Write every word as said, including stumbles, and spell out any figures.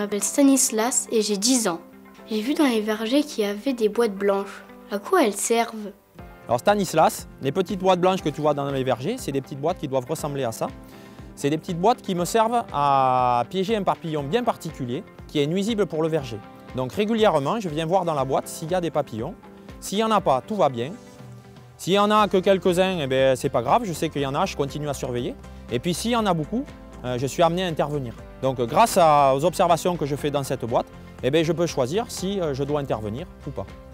m'appelle Stanislas et j'ai dix ans. J'ai vu dans les vergers qu'il y avait des boîtes blanches. À quoi elles servent? Alors Stanislas, les petites boîtes blanches que tu vois dans les vergers, c'est des petites boîtes qui doivent ressembler à ça. C'est des petites boîtes qui me servent à piéger un papillon bien particulier qui est nuisible pour le verger. Donc régulièrement, je viens voir dans la boîte s'il y a des papillons. S'il n'y en a pas, tout va bien. S'il n'y en a que quelques-uns, eh bien, c'est pas grave, je sais qu'il y en a, je continue à surveiller. Et puis s'il y en a beaucoup, euh, je suis amené à intervenir. Donc grâce à, aux observations que je fais dans cette boîte, eh bien, je peux choisir si euh, je dois intervenir ou pas.